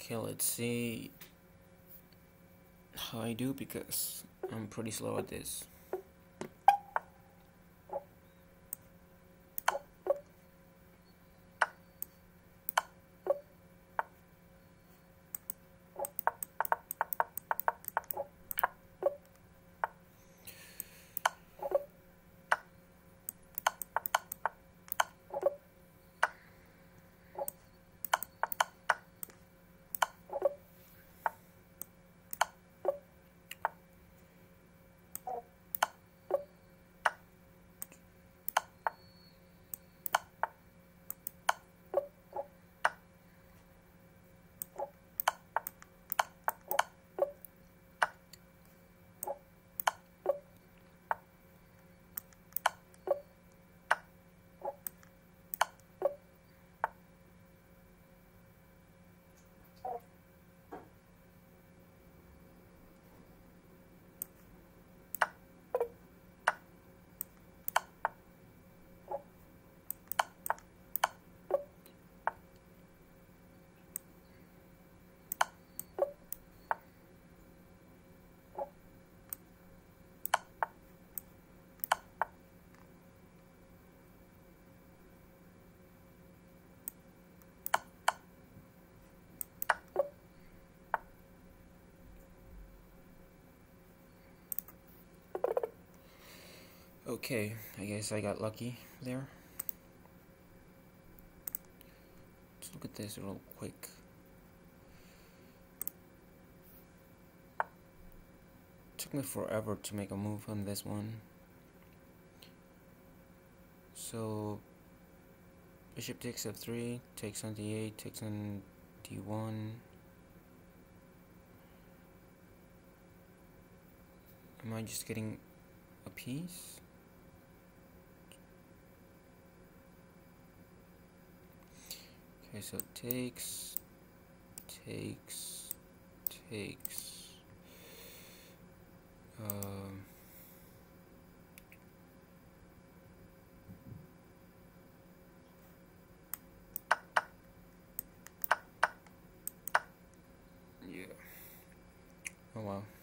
Okay, let's see how I do because I'm pretty slow at this. Okay, I guess I got lucky there. Let's look at this real quick. Took me forever to make a move on this one. So bishop takes f3, takes on d8, takes on d1. Am I just getting a piece? Okay, so takes. Yeah. Oh wow.